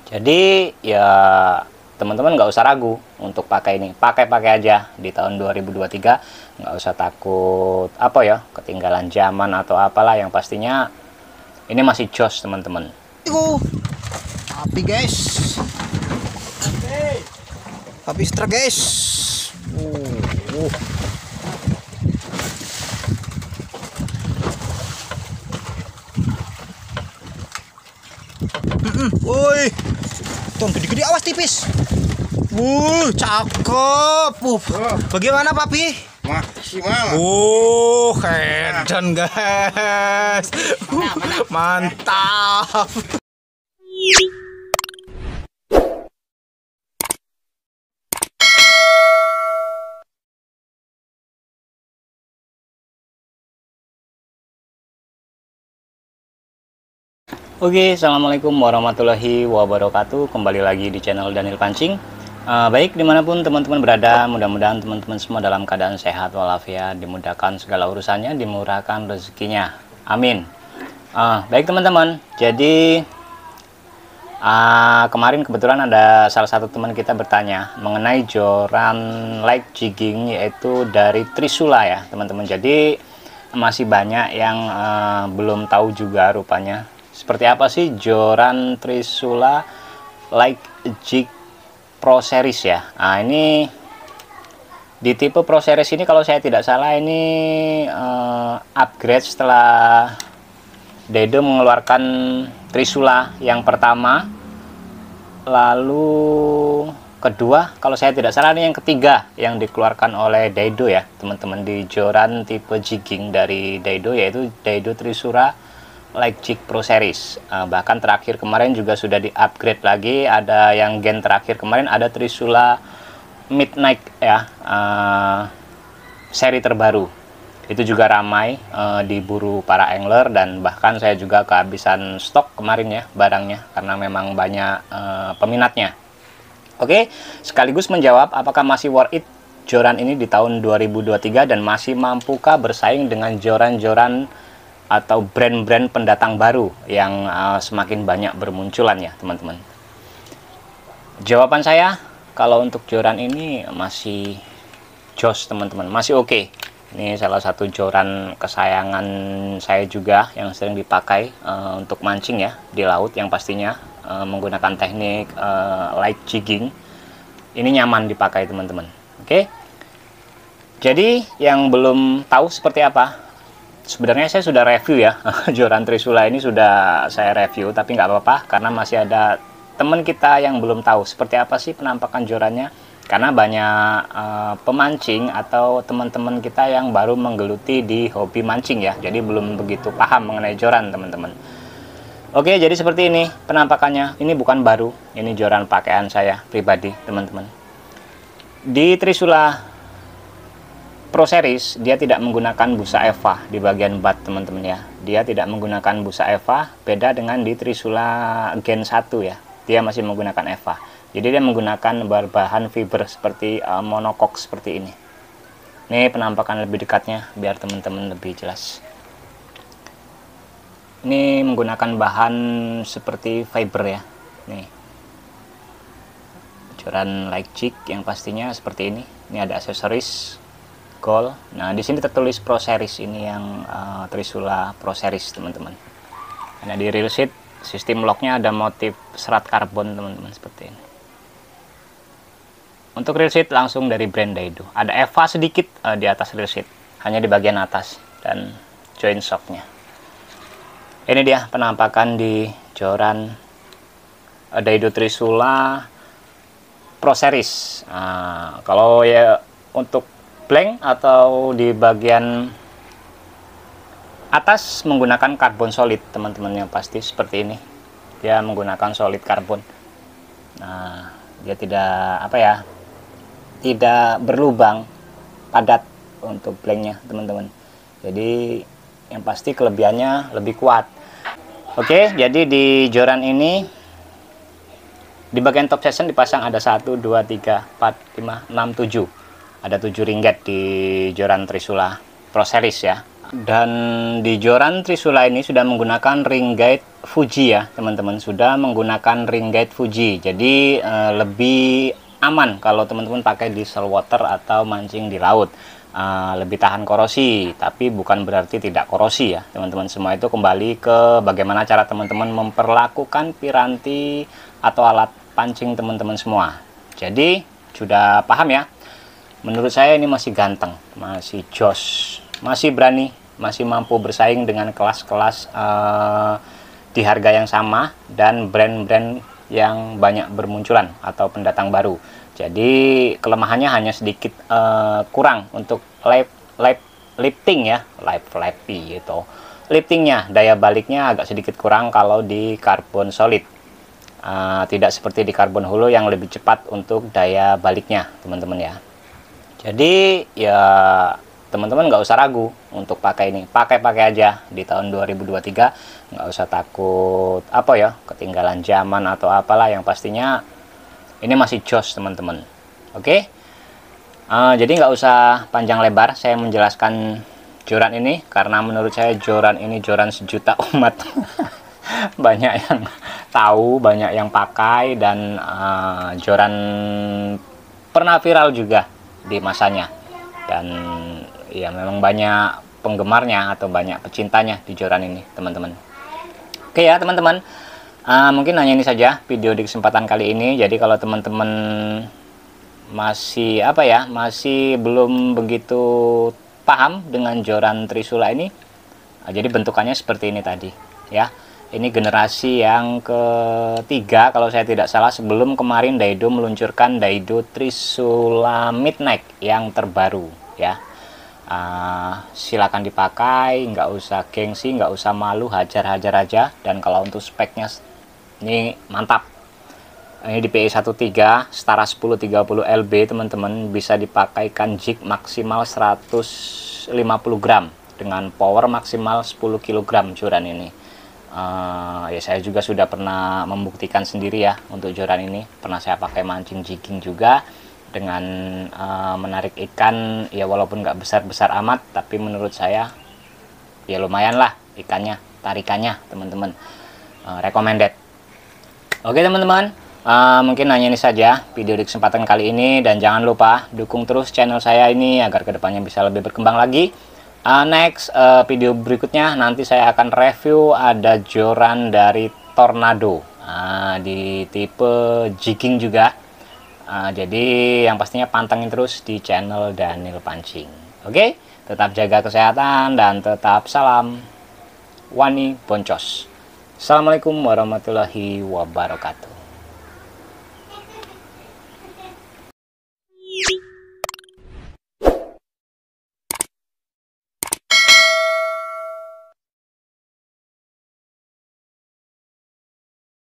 Jadi ya teman-teman nggak usah ragu untuk pakai ini, pakai aja di tahun 2023. Nggak usah takut apa ya, ketinggalan zaman atau apalah, yang pastinya ini masih jos teman-teman. Api guys, api setrek guys. Woi, tong gede-gede, awas tipis. Cakep. Bagaimana papi? Maksimal. Hedan guys. Mantap. Oke, assalamualaikum warahmatullahi wabarakatuh. Kembali lagi di channel Daniel Pancing. Baik dimanapun teman-teman berada, mudah-mudahan teman-teman semua dalam keadaan sehat walafiat, dimudahkan segala urusannya, dimurahkan rezekinya. Amin. Baik teman-teman, jadi kemarin kebetulan ada salah satu teman kita bertanya mengenai joran light jigging, yaitu dari Trisula ya teman-teman. Jadi masih banyak yang belum tahu juga rupanya seperti apa sih joran Trisula Light Jig Pro Series ya. Nah, ini di tipe Pro Series ini kalau saya tidak salah ini upgrade setelah Daido mengeluarkan Trisula yang pertama, lalu kedua kalau saya tidak salah ini yang ketiga yang dikeluarkan oleh Daido ya teman-teman, di joran tipe jigging dari Daido, yaitu Daido Trisula Light Jig Pro Series. Bahkan terakhir kemarin juga sudah di upgrade lagi, ada yang gen terakhir kemarin ada Trisula Midnight ya, seri terbaru. Itu juga ramai diburu para angler, dan bahkan saya juga kehabisan stok kemarin ya barangnya, karena memang banyak peminatnya. Oke, sekaligus menjawab apakah masih worth it joran ini di tahun 2023 dan masih mampukah bersaing dengan joran-joran atau brand-brand pendatang baru yang semakin banyak bermunculan ya teman-teman. Jawaban saya kalau untuk joran ini masih jos teman-teman, masih oke. Ini salah satu joran kesayangan saya juga yang sering dipakai untuk mancing ya di laut, yang pastinya menggunakan teknik light jigging. Ini nyaman dipakai teman-teman. Oke, jadi yang belum tahu seperti apa, sebenarnya saya sudah review ya joran Trisula ini sudah saya review, tapi nggak apa-apa karena masih ada teman kita yang belum tahu seperti apa sih penampakan jorannya, karena banyak pemancing atau teman-teman kita yang baru menggeluti di hobi mancing ya, jadi belum begitu paham mengenai joran teman-teman. Oke, jadi seperti ini penampakannya. Ini bukan baru, ini joran pakaian saya pribadi teman-teman. Di Trisula Pro Series dia tidak menggunakan busa EVA di bagian bat teman-teman ya. Dia tidak menggunakan busa EVA, beda dengan di Trisula Gen 1 ya. Dia masih menggunakan EVA. Jadi dia menggunakan berbahan fiber seperti monocoque seperti ini. Ini penampakan lebih dekatnya biar teman-teman lebih jelas. Ini menggunakan bahan seperti fiber ya. Nih. Joran light jig yang pastinya seperti ini. Ini ada aksesoris gold. Nah, di sini tertulis Pro Series, ini yang Trisula Pro Series teman-teman. Nah, di reel sheet sistem locknya ada motif serat karbon teman-teman seperti ini. Untuk reel sheet langsung dari brand Daido. Ada EVA sedikit di atas reel sheet, hanya di bagian atas dan joint shocknya. Ini dia penampakan di joran Daido Trisula Pro Series. Nah, kalau ya untuk blank atau di bagian atas menggunakan karbon solid teman-teman, yang pasti seperti ini. Dia menggunakan solid karbon. Nah, dia tidak apa ya, tidak berlubang, padat untuk blanknya teman-teman. Jadi yang pasti kelebihannya lebih kuat. Oke, jadi di joran ini di bagian top section dipasang ada 1, 2, 3, 4, 5, 6, 7. Ada 7 ringgit di joran Trisula Pro Series ya. Dan di joran Trisula ini sudah menggunakan ring guide Fuji ya teman-teman, sudah menggunakan ring guide Fuji. Jadi lebih aman kalau teman-teman pakai di saltwater atau mancing di laut. Lebih tahan korosi, tapi bukan berarti tidak korosi ya teman-teman. Semua itu kembali ke bagaimana cara teman-teman memperlakukan piranti atau alat pancing teman-teman semua. Jadi sudah paham ya. Menurut saya ini masih ganteng, masih jos, masih berani, masih mampu bersaing dengan kelas-kelas di harga yang sama dan brand-brand yang banyak bermunculan atau pendatang baru. Jadi kelemahannya hanya sedikit kurang untuk lifting ya, flappy gitu. Liftingnya, daya baliknya agak sedikit kurang kalau di karbon solid. Tidak seperti di karbon holo yang lebih cepat untuk daya baliknya teman-teman ya. Jadi ya teman-teman nggak usah ragu untuk pakai ini, pakai aja di tahun 2023. Nggak usah takut apa ya, ketinggalan zaman atau apalah, yang pastinya ini masih jos teman-teman. Oke. Jadi nggak usah panjang lebar saya menjelaskan joran ini, karena menurut saya joran ini joran sejuta umat. Banyak yang tahu, banyak yang pakai, dan joran pernah viral juga di masanya. Dan ya memang banyak penggemarnya atau banyak pecintanya di joran ini teman-teman. Oke ya teman-teman, mungkin hanya ini saja video di kesempatan kali ini. Jadi kalau teman-teman masih masih belum begitu paham dengan joran Trisula ini, jadi bentukannya seperti ini tadi ya. Ini generasi yang ketiga kalau saya tidak salah, sebelum kemarin Daido meluncurkan Daido Trisula Midnight yang terbaru ya. Silakan dipakai, nggak usah gengsi, nggak usah malu, hajar-hajar aja. Dan kalau untuk speknya ini mantap. Ini di PE 13 setara 1030 LB teman-teman, bisa dipakaikan jig maksimal 150 gram dengan power maksimal 10 kg joran ini. Ya saya juga sudah pernah membuktikan sendiri ya untuk joran ini. Pernah saya pakai mancing jigging juga dengan menarik ikan ya, walaupun nggak besar-besar amat, tapi menurut saya ya lumayan lah ikannya, tarikannya teman-teman. Recommended. Oke teman-teman, mungkin hanya ini saja video di kesempatan kali ini, dan jangan lupa dukung terus channel saya ini agar kedepannya bisa lebih berkembang lagi. Next video berikutnya nanti saya akan review ada joran dari Tornado di tipe jigging juga. Jadi yang pastinya pantengin terus di channel Daniel Pancing. Oke, tetap jaga kesehatan dan tetap salam wani boncos. Assalamualaikum warahmatullahi wabarakatuh.